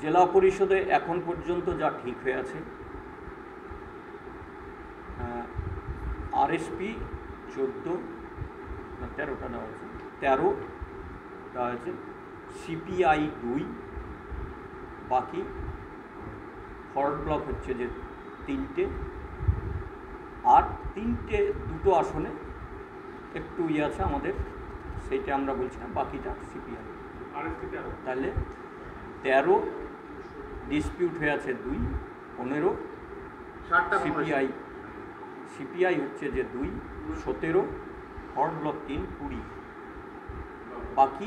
জেলা পরিষদে এখন পর্যন্ত যা ঠিক হয়ে আছে, আরএসপি 14 না 13টা দেওয়া হয়েছে, 13 দেওয়া হয়েছে, সিপিআই 2, বাকি ফরওয়ার্ড ব্লক হচ্ছে যে 3টে, আর 2টো আসনে একটু আছে আমাদের, সেইটা আমরা বলছি না, বাকিটা সিপিআই। তাহলে 13 ডিসপিউট হয়ে আছে 2, 15 সিপিআই হচ্ছে যে 2, 17 ফরওয়ার্ড ব্লক 3, 20, বাকি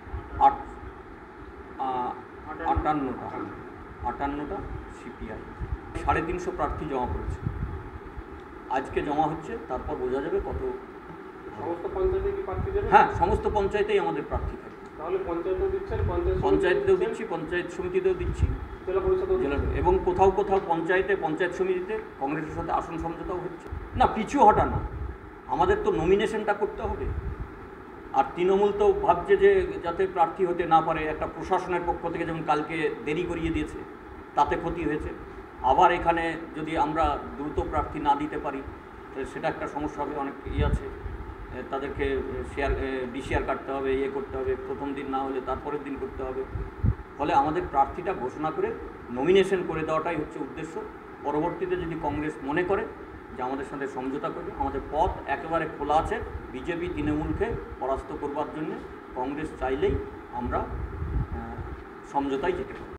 58টা সিপিআই। 350 প্রার্থী জমা পড়েছে, আজকে জমা হচ্ছে, তারপর বোঝা যাবে কত। সমস্ত পঞ্চায়েতে কি প্রার্থী দেবে? হ্যাঁ, সমস্ত পঞ্চায়েতেই আমাদের প্রার্থী থাকে। তাহলে পঞ্চায়েতেও দিচ্ছেন, পঞ্চায়েতেও দিচ্ছি, পঞ্চায়েত সমিতিতেও দিচ্ছি, জেলা পরিষদ এবং কোথাও কোথাও পঞ্চায়েত সমিতিতে কংগ্রেসের সাথে আসন সমঝোতাও হচ্ছে না। পিছু হটা না, আমাদের তো নমিনেশনটা করতে হবে। আর তৃণমূল তো ভাবছে যে যাতে প্রার্থী হতে না পারে, একটা প্রশাসনের পক্ষ থেকে যেমন কালকে দেরি করিয়ে দিয়েছে, তাতে ক্ষতি হয়েছে। আবার এখানে যদি আমরা দ্রুত প্রার্থী না দিতে পারি, সেটা একটা সমস্যা হবে। অনেক আছে, তাদেরকে ডিসিআর কাটতে হবে, করতে হবে, প্রথম দিন না হলে তারপরের দিন করতে হবে। ফলে আমাদের প্রার্থীটা ঘোষণা করে নমিনেশন করে দেওয়াটাই হচ্ছে উদ্দেশ্য। পরবর্তীতে যদি কংগ্রেস মনে করে যে আমাদের সাথে সমঝোতা করবে, আমাদের পথ একেবারে খোলা আছে। বিজেপি তৃণমূলকে পরাস্ত করবার জন্য কংগ্রেস চাইলেই আমরা সমঝোতায় যেতে পারি।